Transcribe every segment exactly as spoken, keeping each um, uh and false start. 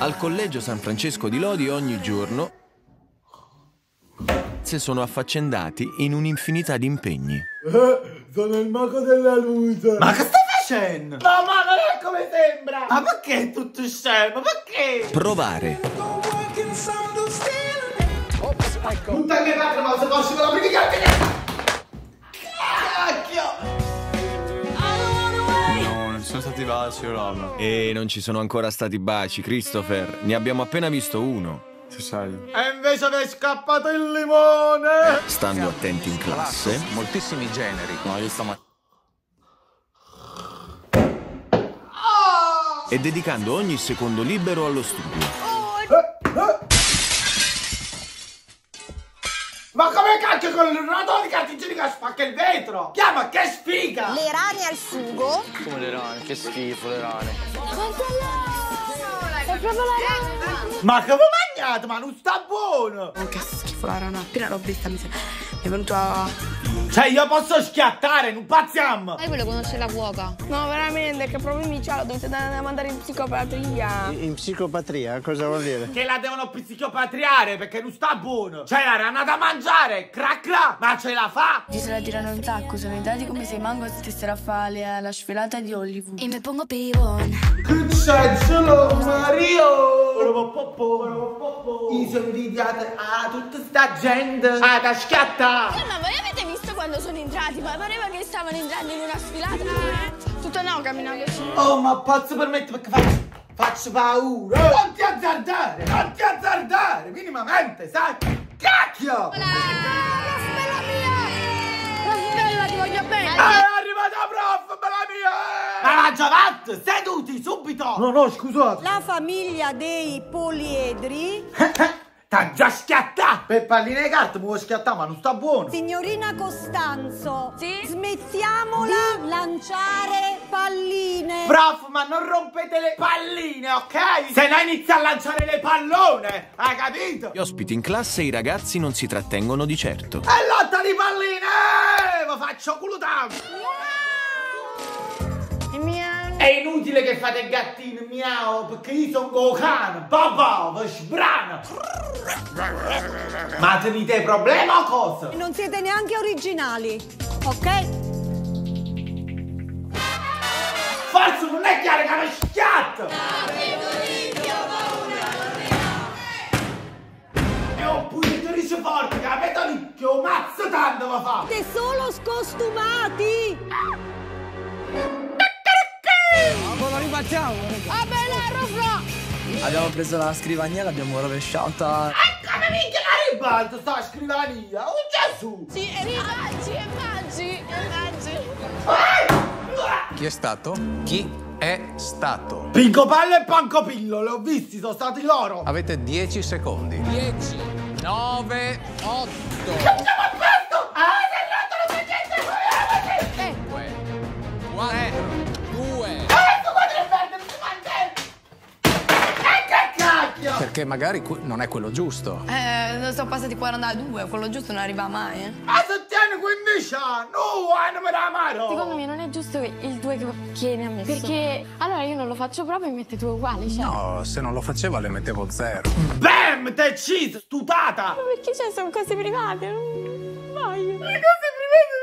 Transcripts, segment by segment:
Al collegio San Francesco di Lodi ogni giorno se sono affaccendati in un'infinità di impegni. Eh, sono il mago della luce. Ma che stai facendo? No, ma non è come sembra. Ma perché è tutto scemo? Perché? Provare. Tutta che parte, ma se posso con la prima cartina. Cacchio. No, non sono stati baci, Rob. E non ci sono ancora stati baci, Christopher. Ne abbiamo appena visto uno. Ci sai. E invece mi è scappato il limone. Stando attenti in classe. Moltissimi generi. No, io sto ma... E dedicando ogni secondo libero allo studio. Ma come cacchio con il rotolo di carta igienica spacca il vetro? Chiama, che sfiga! Le rane al sugo. Come le rane, che schifo le rane. È proprio la rana. Ma che avevo mangiato, ma non sta buono! Oh, che schifo la rana. Appena l'ho vista mi, mi è venuto a... Cioè io posso schiattare, non pazziamo! Sai quello conosce la cuoca? No, veramente, che problemi c'ha? Lo dovete andare a mandare in psicopatria. In psicopatria? Cosa vuol dire? Che la devono psicopatriare perché non sta buono! C'è la rana da mangiare, cracra, ma ce la fa! Ci se la tirano un sacco, sono entrati come se Mango stessero a fare la sfilata di Hollywood. E mi pongo pivon. Che c'è, ce l'ho, Mario! Mi sono invidiate a tutta sta gente! Ah, da schiatta! Ma voi avete visto quando sono entrati? Ma pareva che stavano entrando in una sfilata. Tutto no, camminando su. Oh, ma posso permettere perché faccio, faccio paura! Non ti azzardare! Non ti azzardare! Minimamente, sai? Cacchio! La bella mia! La bella, ti voglio bene! È arrivata prof, bella mia! Ma la Giovanni, seduti subito! No, no, scusate! La famiglia dei poliedri. T'ha già schiattato! Per palline di carta mi vuoi schiattare, ma non sta buono! Signorina Costanzo. Sì? Smettiamola di lanciare palline. Prof, ma non rompete le palline, ok? Se no inizia a lanciare le pallone, hai capito? Gli ospiti in classe e i ragazzi non si trattengono di certo. E lotta di palline! Vi faccio culutare! E mia... È inutile che fate il gattino miau, perché io sono Gohan, papà, vi sbrano! Ma tenete problema o cosa? Non siete neanche originali, ok? Forse non è chiaro che mi schiatto! E un pulito di forte, capito lì? Che un mazzo tanto va fa! Siete solo scostumati. Ma lo rifacciamo? Ah, bella, Rofla! Abbiamo preso la scrivania, l'abbiamo rovesciata. E come minchia la ribalto sta scrivania? Un Gesù! Sì, e mangi, e mangi, e mangi. Chi è stato? Chi è stato? Pinco Palle e Pancopillo, li ho visti, sono stati loro! Avete dieci secondi. dieci, nove, otto, Siamo a posto! Avete rotto la tangente! Eh, quattro, due. Ecco quadro il verde, non si mangia! E che cacchio! Perché magari que- non è quello giusto. eh, sono passati quarantadue, quello giusto non arriva mai, eh. Ma se tieni quindici anni, no, non me la mano! Secondo me non è giusto il due che chiede a me. Perché allora io non lo faccio proprio e mette due uguali, cioè. No, se non lo faceva le mettevo zero. Bam, deciso, stutata! Ma perché c'è, sono cose private, non voglio. Le cose private!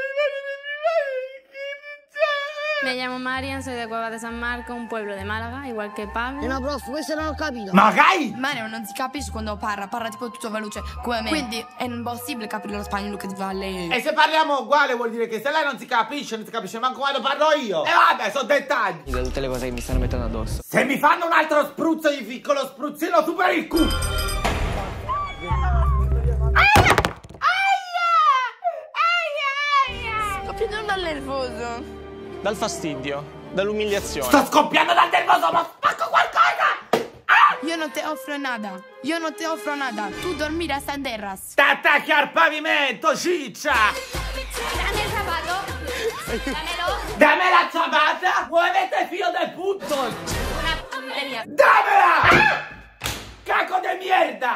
Me llamo Marian, soy de Cueva de San Marco, un pueblo de Málaga, igual que Pablo. No, prof, questo non ho capito. Magari! Mario non si capisce quando parla, parla tipo tutto veloce come me. Quindi è impossibile capire lo spagnolo che fa lei. E se parliamo uguale vuol dire che se lei non si capisce, non si capisce manco quando parlo io. E vabbè, sono dettagli. Da tutte le cose che mi stanno mettendo addosso. Se mi fanno un altro spruzzo, gli ficco lo spruzzino su per il culo. Sto più dal nervoso. Dal fastidio, dall'umiliazione. Sto scoppiando dal nervoso, ma spacco qualcosa! Ah! Io non ti offro nada. Io non ti offro nada. Tu dormiras a terras. T'attacchi al pavimento, ciccia! Dammi il sabato. Dammelo. Dammi la ciabatta! Muovete filo del punto! Una punteria. Dammela! Ah! Caco de merda!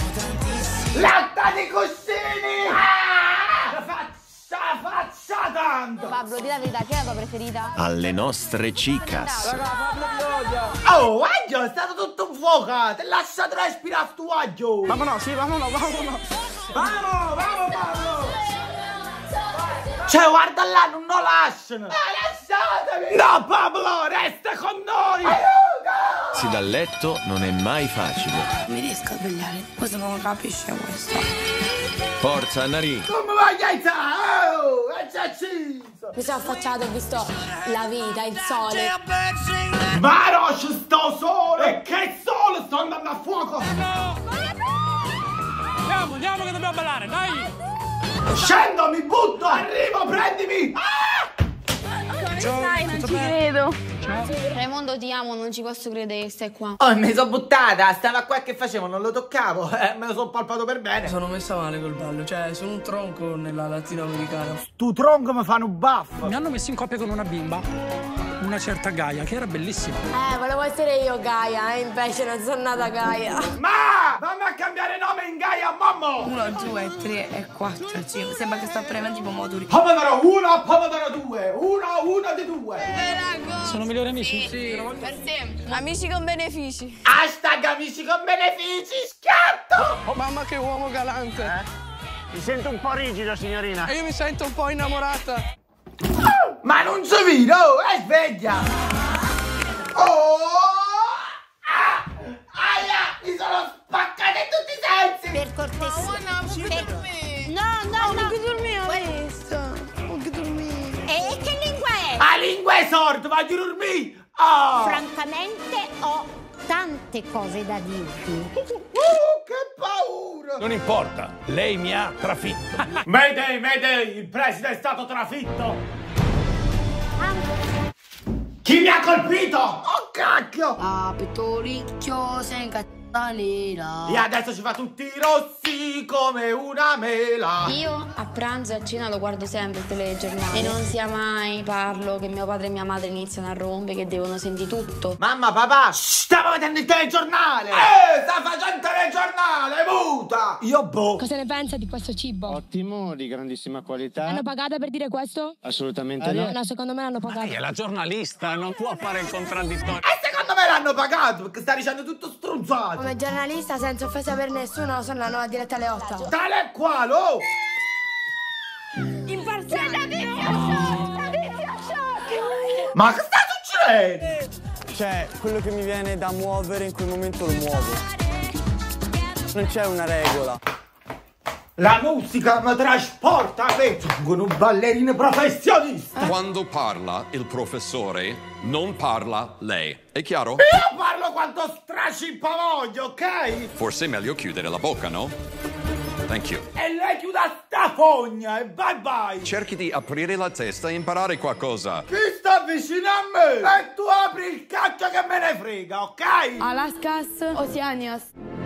Latta di cuscini! Ah! La faccia facciata! tanto. Pablo, di la verità, chi è la tua preferita? Alle nostre chicas. Oh, aglio, è stato tutto un fuoco. Ti lasciate respirare sto aglio. Vamonos, sì, vamonos, vamonos. Vamo, vamo, Pablo. Cioè, guarda là, non lo lasciano. Ma lasciatemi. No, Pablo, resta con noi. Aiuto. Si dal letto non è mai facile. Mi riesco a svegliare. Questo non capisce questo. Forza, Nari. Come vai a alzare? Oh, è già acceso. Mi sono affacciata e ho visto la vita, il sole. Ma no, c'è sto sole. E che sole, sto andando a fuoco. Andiamo, andiamo che dobbiamo ballare, dai. Scendo, mi butto, arrivo, prendimi. Ah! Dai, non ci credo. Raimondo, ti amo, non ci posso credere che stai qua. Oh, mi sono buttata, stava qua che facevo, non lo toccavo, eh, me lo sono palpato per bene. Sono messa male col ballo, cioè sono un tronco nella latinoamericana. Tu tronco mi fanno un baffo. Mi hanno messo in coppia con una bimba, una certa Gaia, che era bellissima. Eh, volevo essere io Gaia, e invece non sono nata Gaia. Ma, fammi a cambiare nome in Gaia, mamma. uno, due, tre e quattro, cinque. Sembra che sto premendo tipo moduli. Pomodoro uno, pomodoro due. Uno, uno di due. Sono migliori amici? Sì, per sempre. Amici con benefici. Hashtag amici con benefici, schiatto. Oh mamma, che uomo galante. Eh? Mi sento un po' rigido, signorina. E io mi sento un po' innamorata. Ma non si vede, oh, è sveglia. Oh, ah, aia, mi sono spaccata in tutti i sensi. Per cortesia. Per... No, no, no. Che dormivo, hai visto? Che dormivo. E che lingua è? La lingua è sorda, voglio dormire. Oh. Francamente ho tante cose da dirti. Uh, che paura. Non importa, lei mi ha trafitto. Mayday, Mayday, il preside è stato trafitto. Chi mi ha colpito? Oh cacchio! Ah, pettoricchio, sei incazzata nera. E adesso ci fa tutti rossi come una mela. Io a pranzo e a cena lo guardo sempre il telegiornale e non sia mai parlo che mio padre e mia madre iniziano a rompere, che devono sentire tutto. Mamma, papà, stavo vedendo il telegiornale. Eh, sta facendo il telegiornale, muta. Io boh. Cosa ne pensa di questo cibo? Ottimo, di grandissima qualità. L'hanno pagata per dire questo? Assolutamente no. No, secondo me l'hanno pagata. Lei è la giornalista, non può fare il contraddittorio. E secondo me l'hanno pagato perché sta dicendo tutto struzzato. Come giornalista, senza offesa per nessuno, sono la nuova diretta alle otto. Tale e quale, oh! Imparziale! Ma che sta succedendo? Cioè, quello che mi viene da muovere in quel momento lo muovo. Non c'è una regola. La musica mi trasporta, sono un ballerino professionista. Quando parla il professore, non parla lei. È chiaro? Io parlo quanto stracippa voglio, ok? Forse è meglio chiudere la bocca, no? Thank you. E lei chiuda sta fogna e bye bye. Cerchi di aprire la testa e imparare qualcosa. Chi sta vicino a me? E tu apri il cacchio che me ne frega, ok? Alaskas, Oceanias,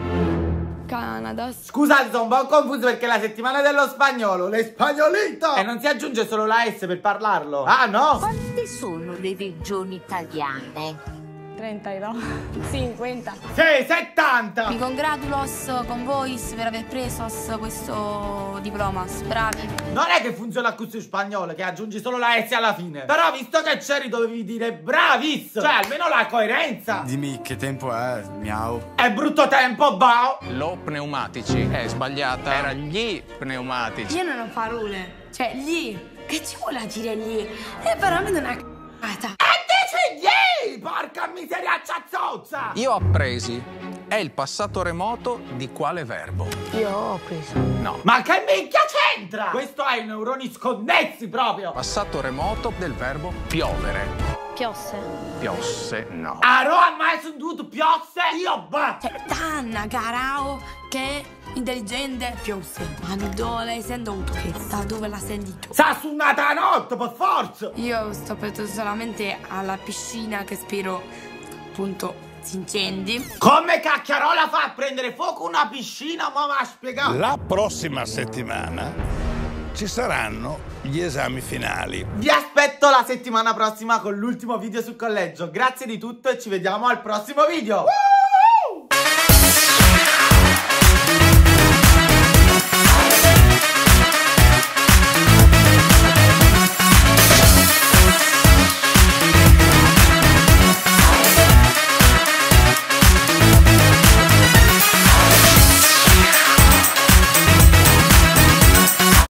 Canada. Scusate, sono un po' confuso perché è la settimana dello spagnolo, le spagnolito! E non si aggiunge solo la S per parlarlo. Ah, no? Quante sono le regioni italiane? trentanove, cinquanta. Sì, settanta! Mi congratulo con voi per aver preso questo diploma, bravi. Non è che funziona così in spagnolo, che aggiungi solo la S alla fine. Però visto che c'eri dovevi dire bravis, cioè almeno la coerenza. Dimmi che tempo è, miau. È brutto tempo, bao. Lo pneumatici è sbagliata, era gli pneumatici. Io non ho parole, cioè gli, che ci vuole dire gli? È veramente una c***ata. E dici gli, porca miseria ciazzozza. Io ho appresi, è il passato remoto di quale verbo? Io ho preso. No. Ma che minchia c'entra? Questo ha i neuroni sconnessi proprio. Passato remoto del verbo piovere. Piosse. Piosse, no. Aro al mai sono dovuto piosse? Io va. Cioè, Tanna, Garao, che intelligente, piosse. Ma dove l'hai sentito? Che da dove l'ha sentito? Sa suonata la notte, per forza. Io sto pensando solamente alla piscina che spero, appunto, si incendi. Come cacchiarola fa a prendere fuoco una piscina? Ma va a spiegare. La prossima settimana ci saranno gli esami finali. Vi aspetto la settimana prossima con l'ultimo video sul collegio. Grazie di tutto e ci vediamo al prossimo video. Uh!